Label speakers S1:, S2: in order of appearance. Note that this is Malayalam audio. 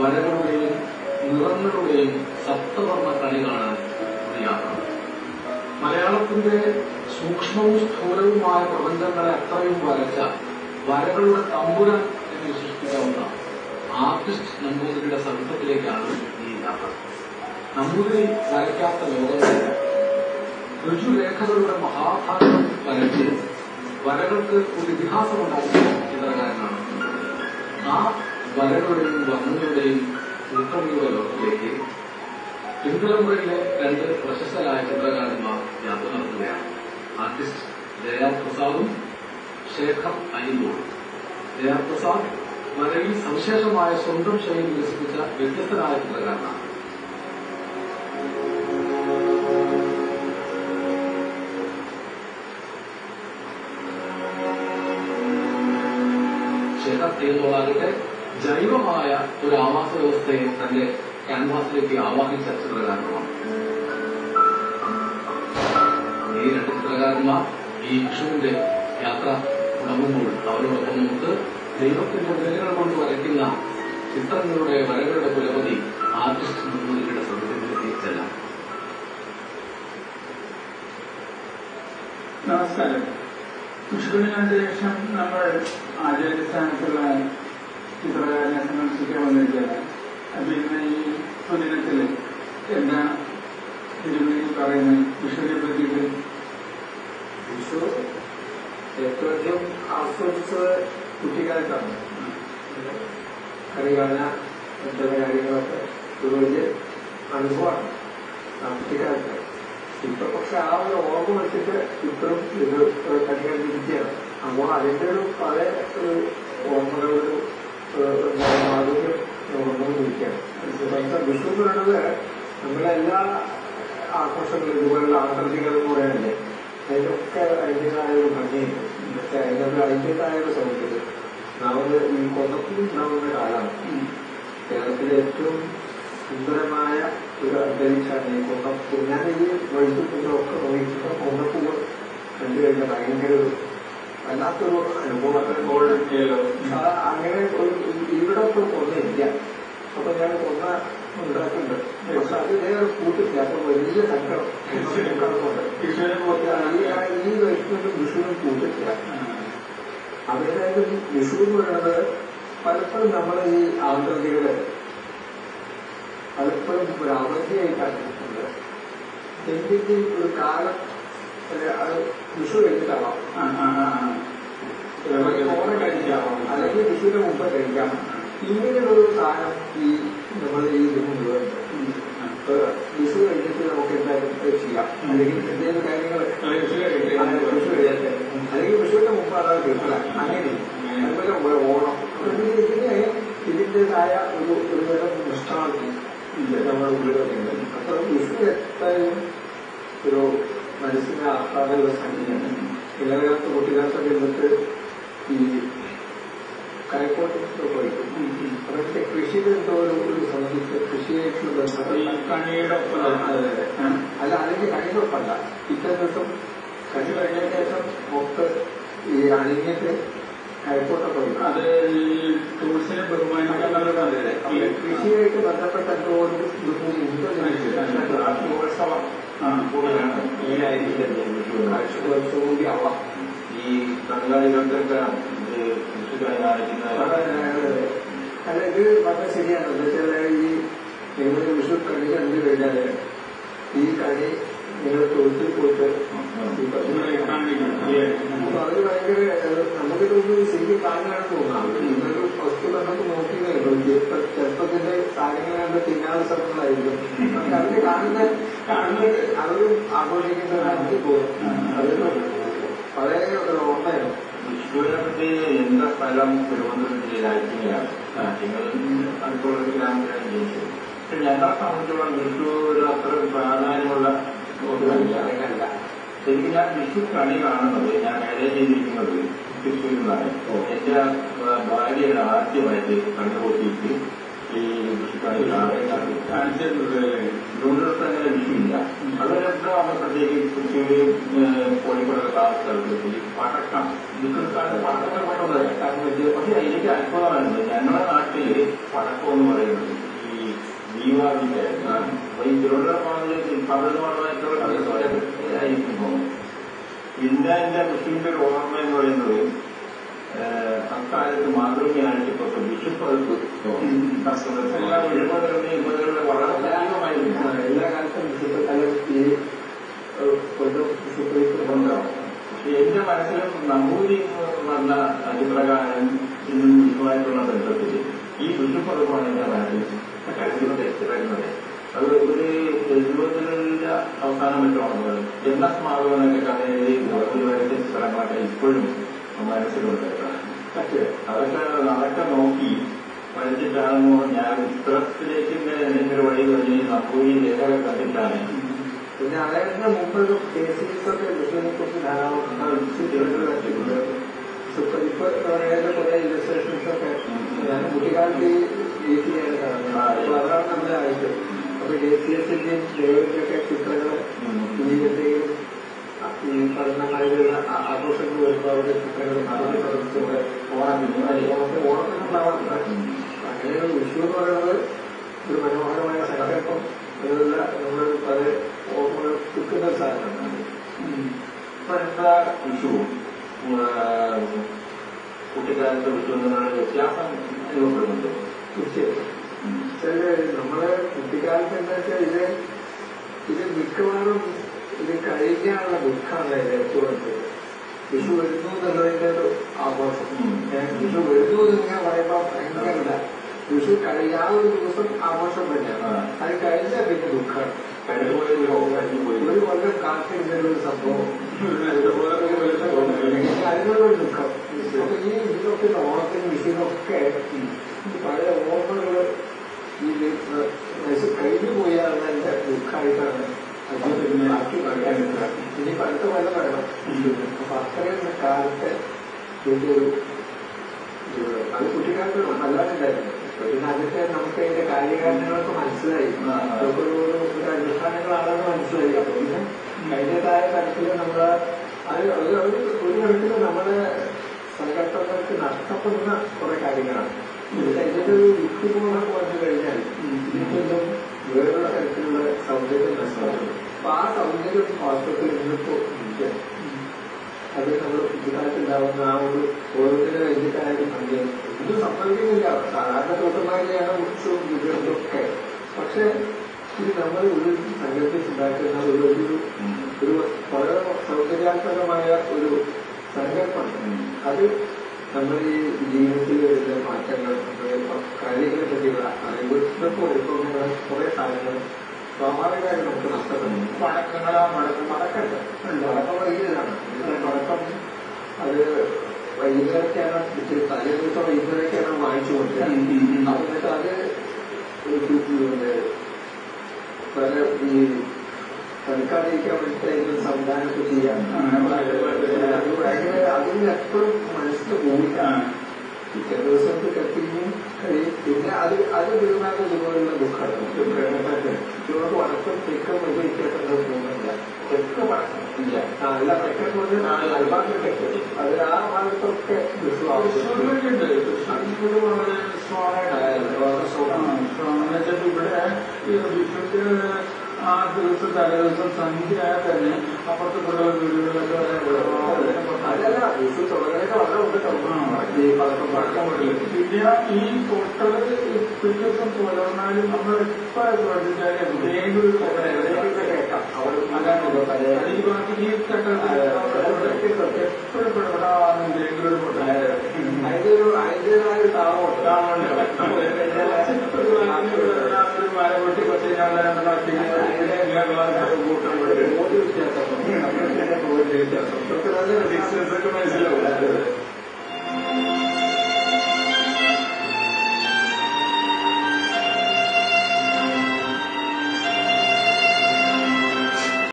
S1: വരകളുടെയും നിറങ്ങളുടെയും സപ്തവർണ്ണ കളി കാണാൻ ഒരു യാത്ര. മലയാളത്തിന്റെ സൂക്ഷ്മവും സ്ഥൂലവുമായ പ്രപഞ്ചങ്ങളെ അത്രയും വരച്ച വരകളുടെ തമ്പുരാൻ എന്ന് വിശേഷിപ്പിക്കാവുന്ന ആർട്ടിസ്റ്റ് നമ്പൂതിരിയുടെ സംഘത്തിലേക്കാണ് ഈ യാത്ര. നമ്പൂതിരി വരയ്ക്കാത്ത ലോകങ്ങളില്ല. ഋജുരേഖകളുടെ മഹാഭാരതം വരച്ച് വരകൾക്ക് ഒരു ഇതിഹാസമുണ്ടാക്കിയ ചിത്രകാരനാണ്. ആ വരകളുടെയും വർണ്ണങ്ങളുടെയും ഉൾക്കണിയുടെ ലോകത്തിലേക്ക് പിൻതലമുറയിലെ രണ്ട് പ്രശസ്തരായ ചിത്രകാരന്മാർ യാത്ര നടത്തുകയാണ്. ആർട്ടിസ്റ്റ് ജയരാജ് പ്രസാദും ശേഖർ അയ്യന്തോളും. ജയരാജ് പ്രസാദ് വരയിൽ സവിശേഷമായ സ്വന്തം ശൈലി വികസിപ്പിച്ച വ്യത്യസ്തനായ ചിത്രകാരനാണ്. ശേഖർ അയ്യന്തോളാകട്ടെ ജൈവമായ ഒരു ആവാസ വ്യവസ്ഥയെ തന്റെ ക്യാൻവാസിലേക്ക് ആവാഹിച്ച ചിത്രകാരനുമാണ്. ഈ രണ്ട് ചിത്രകാരന്മാർ ഈ വിഷുവിന്റെ യാത്ര തുടങ്ങുമ്പോൾ അവരോടൊപ്പം നമുക്ക് ദൈവത്തിന്റെ വിരലുകൾ കൊണ്ട് വരയ്ക്കുന്ന ചിത്രങ്ങളുടെ വരകളുടെ പുലപതി ആർട്ടിസ്റ്റ് നമ്പൂതിരിയുടെ സംഘത്തിലേക്ക് ചെല്ലാം.
S2: നമസ്കാരം. വിഷുവിന് ശേഷം നമ്മൾ ആചാര്യസ്ഥാനത്തുള്ള ചിത്രകാരനെ സന്ദർശിക്കാൻ വന്നിരിക്കുകയാണ്. പിന്നെ ഈ സുദിനത്തിൽ എന്താണ് തിരുമേനി പറയുന്നത് വിഷുവിനെ പറ്റിയിട്ട്?
S3: വിഷു ഏറ്റവും അധികം ആസ്വദിച്ചത് കുട്ടിക്കാലത്താണ്. കളികാല ചില കാര്യങ്ങളൊക്കെ ഒരു വലിയ അനുഭവമാണ് ആ കുട്ടിക്കാലത്ത്. ഇപ്പൊ പക്ഷെ ആ ഒരു ഓർമ്മ വെച്ചിട്ട് ഇപ്പോഴും ഇത് കണ്ടിരിക്കുകയാണ്. അപ്പോൾ അതിന്റെ ഒരു പല ഓർമ്മകളൊരു മാധുര്യം ഓർമ്മകളിരിക്കുകയാണ്. വിഷു എന്ന് പറയുന്നത് നമ്മുടെ എല്ലാ ആഘോഷങ്ങളും ഇതുപോലുള്ള ആകൃതികൾ എന്ന് പറയാനല്ലേ, അതിനൊക്കെ അതിൻ്റെതായ ഒരു ഭംഗിയുണ്ട്. പക്ഷെ അതിനൊരു അതിൻ്റെതായ ഒരു സൗന്ദര്യം നാളെ ഈ കൊന്നപ്പൂ ഉണ്ടാവുന്ന കാലമാണ്. കേരളത്തിലെ ഏറ്റവും സുന്ദരമായ ഒരു അന്തരീക്ഷമാണ് ഈ കൊന്നപ്പൂ. ഞാൻ ഈ വഴുത്തുപൂക്കളൊക്കെ നോക്കിയിട്ട് കൊന്നപ്പൂവ് കണ്ടു കഴിഞ്ഞാൽ ഭയങ്കര ഒരു വല്ലാത്തൊരു അനുഭവം. അങ്ങനെ ഇവിടെ ഇപ്പോൾ കൊന്നില്ല. അപ്പൊ ഞാൻ കൊന്ന ഉണ്ടാക്കുന്നുണ്ട്. പക്ഷെ അത് വേറെ കൂട്ടില്ല. അപ്പൊ വലിയ സങ്കടം ഈ വൈഷ്ണവനും വിഷുവിനും കൂട്ടില്ല. അതായത് വിഷു എന്ന് പറയുന്നത് പലപ്പോഴും നമ്മൾ ഈ ആന്തരികള് പലപ്പോഴും ഒരു അവധിയായിട്ടാണ് കിട്ടുന്നത്. എന്തെങ്കിലും ഒരു കാലം അത് വിഷു കഴിഞ്ഞിട്ടാവാം, ഓണം കഴിക്കാവാം, അല്ലെങ്കിൽ വിഷുവിന് മുമ്പ് കഴിക്കാം. ഇങ്ങനെയൊരു സാധനം ഈ നമ്മൾ ഈ ഇത് മുഴുവൻ വിഷു കഴിഞ്ഞിട്ട് നമുക്ക് എന്തായാലും ചെയ്യാം. അല്ലെങ്കിൽ എന്തെങ്കിലും കാര്യങ്ങൾ വിഷു കഴിയാത്ത അല്ലെങ്കിൽ വിഷുവിന്റെ മുമ്പ് അതാണ് കിട്ടില്ല. അങ്ങനെ അതുപോലെ ഓണം ഇതിന്റേതായ ഒരു തരം നിഷ്ഠാന്തി നമ്മുടെ ഉള്ളിലൊക്കെയുണ്ട്. അപ്പൊ വിഷു എത്തായാലും ഒരു മനസ്സിനെ ആഹ്ലാദ സംഖ്യയാണ്. ഇളകാലത്ത് കുട്ടികാലത്തൊക്കെ എന്നിട്ട് ഈ കൈക്കോട്ടൊക്കെ പോയിട്ടും അവരുടെ കൃഷിയിൽ എന്തോ ഒരു സംബന്ധിച്ച് കൃഷിയായിട്ടുള്ള ബന്ധപ്പെട്ട അല്ല, അല്ലെങ്കിൽ കണിയൊപ്പല്ല. ഇത്രയും ദിവസം കണി കഴിഞ്ഞതിന് ശേഷം ഒക്കെ ഈ അണിഞ്ഞിട്ട് കൈക്കോട്ടൊക്കെ പോയി.
S2: അത് ഈ ടൂറിസ്റ്റിനെ ബഹുമാനിക്കാൻ
S3: കൃഷിയായിട്ട് ബന്ധപ്പെട്ട എന്തോ ഒരു ഉത്സവം കൂടി ആവാം.
S4: ഈ ബംഗാളികൾക്കൊക്കെ
S3: അല്ല, ഇത് വളരെ ശരിയാണ്. എന്താ വെച്ചാൽ ഈ നിങ്ങൾ വിഷു കണി കണ്ടു കഴിഞ്ഞാല് ഈ കണി നിങ്ങൾ തൊഴുത്തിൽ പോയിട്ട് അപ്പൊ അവര് ഭയങ്കര നമുക്കിതൊന്നും ശരിക്കും കാണാനാണ് തോന്നുന്നത്. നിങ്ങളൊരു വസ്തു കണ്ടൊക്കെ നോക്കിയതേ ഉള്ളൂ. ചെറുപ്പത്തിന്റെ കാര്യങ്ങളാണ് തിന്നാതെ സമയങ്ങളായിരിക്കും. പക്ഷെ അവര് കാണുന്നത് അവരും ആഘോഷിക്കുന്നത് നമുക്ക് തോന്നും. അതൊരു പഴയ ഒരു ഓർമ്മയായിരുന്നു.
S4: വിഷുവിനെ പറ്റി എന്റെ സ്ഥലം തിരുവനന്തപുരം ജില്ലയിലാണ്. നിങ്ങൾ അടുത്തുള്ള ഗ്രാമത്തിലാണ് ജനിച്ചത്. പക്ഷെ ഞങ്ങളെ സംബന്ധിച്ചോളം വിഷു ഒരു അത്ര പ്രാധാന്യമുള്ള
S3: അറിയാനല്ല.
S4: ശരിക്കും ഞാൻ വിഷു കണി കാണുന്നത് ഞാൻ മേലെ ചെയ്തിരിക്കുന്നത് തൃശ്ശൂരിൽ നിന്നാണ്. എന്റെ ഭാര്യയുടെ ആദ്യമായിട്ട് കണ്ടുപോയിട്ട് ഈ വിഷു കണി കാണിച്ചിട്ടുണ്ട്. തിരുവനന്തപുരത്ത് അങ്ങനെ വിഷുവില്ല. അതുപോലെ നമ്മൾ പ്രത്യേകിച്ച് തൃശ്ശൂര് കോഴിക്കോടൊക്കെ ആ സ്ഥലത്ത് പടക്കം വിഷുക്കാലത്ത് പടക്കം കൊണ്ടുള്ളത്. കാരണം പക്ഷെ എനിക്ക് അത്ഭുതമായിരുന്നു. ഞങ്ങളുടെ നാട്ടില് പടക്കം എന്ന് പറയുന്നത് ദീപാവലിക്കായിരുന്നു. അപ്പൊ ഈ തിരുവനന്തപുരം 12 ആയിരിക്കുമ്പോ പിന്നെ എന്റെ വിഷുവിന്റെ ഒരു ഓർമ്മ എന്ന് പറയുന്നത് അക്കാലത്ത് മാതൃകയാഴ്ചപ്പെട്ട വിഷുപ്പഴുപ്പ് വളരെ സജീവമായിരുന്നു.
S3: എല്ലാ കാലത്തും വിഷുപ്പഴുപ്പ് ഉണ്ടാവും.
S4: പക്ഷെ എന്റെ മനസ്സിലും നമ്പൂരി വന്ന ചിത്രകാരൻ ഇന്നും ഇതുമായിട്ടുള്ള ബന്ധത്തിൽ ഈ വിഷുപ്പഴുപ്പാണ് എന്റെ മനസ്സിൽ വരുന്നത്. അത് ഒരു 70കളുടെ അവസാനം വെച്ചോണത് എന്ന സ്മാരകനൊക്കെ കഥയിൽ ഒരു വരച്ച ചിത്രങ്ങളൊക്കെ ഇപ്പോഴും മനസ്സിലുണ്ട്. അതൊക്കെ നോക്കി പഠിച്ചിട്ടാണെന്നോ ഞാൻ ചിത്രത്തിലേക്ക് എന്തെങ്കിലും വഴി കഴിഞ്ഞ് നമ്പൂരി രേഖകൾ കണ്ടിട്ടാണ്.
S3: പിന്നെ അദ്ദേഹത്തിന്റെ മുമ്പ് കേസീസൊക്കെ വിഷുവിനെ കുറിച്ച് ധാരാളം വിഷുപ്പതിപ്പ് എന്ന് പറയുന്ന കുറെ ഇലസ്ട്രേഷൻസ് ഒക്കെ ഞാൻ കുട്ടിക്കാലത്ത് ദേശീയാണ് കാണുന്നത്. അപ്പൊ അതാണ് നമ്മുടെ ആവശ്യം. അപ്പൊ ദേശീയത്തിന്റെയും ദൈവത്തിന്റെയൊക്കെ ചിത്രങ്ങള് ജീവിതത്തെയും ഈ പഠനങ്ങളിലുള്ള ആഘോഷങ്ങൾ വരുമ്പോൾ അവരുടെ ചിത്രങ്ങൾ നടത്തി പ്രവർത്തിച്ചുകൊണ്ട് ഓണത്തിനുണ്ടാവാറുണ്ട്. അങ്ങനെ ഒരു വിഷു എന്ന് പറയുന്നത് ഒരു മനോഹരമായ സങ്കല്പം അതിലുള്ള നമ്മൾ അത് ഓർമ്മകൾ കിട്ടുന്ന ഒരു സാധനമാണ്.
S4: ഇപ്പോഴത്തെ വിഷു കുട്ടിക്കാലത്തെ വിഷു എന്നുള്ള വ്യത്യാസം അനുഭവപ്പെടുന്നുണ്ട്.
S3: തീർച്ചയായിട്ടും നമ്മള് കുട്ടിക്കാലത്ത് എന്താ വെച്ചാൽ ഇത് മിക്കവാറും ഇത് കഴിഞ്ഞാലുള്ള ദുഃഖമാണ് ഏറ്റവും വിഷു വരുന്നു എന്നുള്ളതിന്റെ ഒരു ആഘോഷം. വിഷു വരുന്നു എന്നിങ്ങനെ പറയുമ്പോൾ ഭയങ്കരമില്ല. വിഷു ആ ഒരു ദിവസം ആഘോഷം തന്നെയാണ്. അത് കഴിഞ്ഞാൽ പിന്നെ ദുഃഖമാണ്. ഒരു കൊല്ലം കാത്തിരുന്നൊരു സംഭവം അതിനുള്ളൊരു ദുഃഖം. അപ്പൊ ഈ ഇതിനൊക്കെ ഓണത്തിനും വിഷുവിനൊക്കെ ഈ പഴയ ഓർമ്മകള് ഈ കഴിഞ്ഞു പോയാലുള്ള എന്റെ ദുഃഖമായിട്ടാണ് ബാക്കി പറയാനില്ല. ഇനി അടുത്ത കൊല്ലം വേണം. അപ്പൊ അത്രയും കാലത്തെ വലിയൊരു അത് കുട്ടിക്കാലത്ത് നല്ലതായിട്ടുണ്ടായിരുന്നു. പിന്നെ അതൊക്കെ നമുക്ക് അതിന്റെ കാര്യകാരണങ്ങളൊക്കെ മനസ്സിലായി. അതൊക്കെ ഒരു അനുഷ്ഠാനങ്ങളാണെന്ന് മനസ്സിലായി. അപ്പൊ പിന്നെ അതിൻ്റെതായ തരത്തില് നമ്മള് ഒരു കണക്കില് നമ്മുടെ സങ്കല്പങ്ങൾക്ക് നഷ്ടപ്പെടുന്ന കുറെ കാര്യങ്ങളാണ്. ഇതിന്റെ ഒരു യുക്തിപൂർണ്ണം പറഞ്ഞു കഴിഞ്ഞാൽ ഇതിനൊന്നും വേറൊരു തരത്തിലുള്ള സൗന്ദര്യം നഷ്ടപ്പെടും. അപ്പൊ ആ സൗന്ദര്യം വാസ്തവത്തിൽ ഇന്നിപ്പോ ഇല്ല. അത് നമ്മൾ കുട്ടിക്കാലത്തുണ്ടാവുന്ന ആ ഒരു ഓരോന്നിനും വലിയതായാലും ഭംഗി ഇതൊന്നും സംഭവിക്കുന്നില്ല. സാധാരണ തോട്ടന്മാരെയാണ് ഉത്സവവും വിജയത്തൊക്കെ. പക്ഷെ ഇത് നമ്മൾ ഒരു സങ്കല്പിച്ചുണ്ടാക്കുന്ന ഒരു വളരെ സൗകര്യാത്മകമായ ഒരു സങ്കല്പം. അത് നമ്മൾ ഈ ജീവിതത്തിൽ വരുന്ന മാറ്റങ്ങൾ, കാര്യങ്ങളെ പറ്റിയുള്ള അറിവ്, ഇതൊക്കെ വരുമ്പോൾ കുറെ കാര്യങ്ങൾ സ്വാഭാവികമായിട്ട് നമുക്ക് നഷ്ടപ്പെടുന്നു. മടക്കല്ല മടക്കം വൈകിയതാണ്. മടക്കം അത് വൈകുന്നേരത്തെയാണ് തലേ ദിവസം വൈകുന്നേരത്തെയാണ് വാങ്ങിച്ചു കൊടുക്കുക. എന്നിട്ട് അത് പല ഈ കളിക്കാതിരിക്കാൻ വേണ്ടിയിട്ട് സംവിധാനമൊക്കെ ചെയ്യാം. അതിന് എപ്പോഴും മനസ്സിന് പോവില്ല. പിറ്റേ ദിവസത്തെ കത്തിയും കഴിയും. പിന്നെ അത് തീർന്നാലും ഇതുപോലുള്ള ദുഃഖമാണ്. ഇവർക്ക് വടക്കം തെക്കും വലിയ വ്യത്യാസം തോന്നുന്നില്ല. തെക്ക് വടക്കം ഇല്ല. അല്ല തെക്കെന്ന് പറഞ്ഞാൽ അൽബാന്റെ തെക്ക് അതിൽ ആ ഭാഗത്തൊക്കെ
S2: തൃശ്ശൂരിലൊക്കെയുണ്ട്. തൃശ്ശൂർ വളരെ ഇവിടെ ഈ വിഷുവിന്റെ ആ ദിവസം തലേദിവസം സന്ധ്യയായാൽ തന്നെ അപ്പുറത്തുള്ള വീടുകളിലൊക്കെ
S3: അതല്ല വിഷു തുടങ്ങാനൊക്കെ വളരെ ഉണ്ട്. ഈ പടക്കം
S2: പിന്നെ ഈ പൊട്ടല് പിറ്റേ ദിവസം പുലർന്നാലും നമ്മൾ എപ്പോൾ പ്രവർത്തിച്ചാലും എവിടെയെങ്കിലും
S3: കേൾക്കാം.
S2: ഈ ബാക്കി ഈ എപ്പോഴും എന്തെങ്കിലും ഒരു
S3: അതിന്റേതായ ഒരു താളമുണ്ട്.
S2: മര പൊട്ടി കുറച്ച് വ്യത്യാസം മനസ്സിലാവും.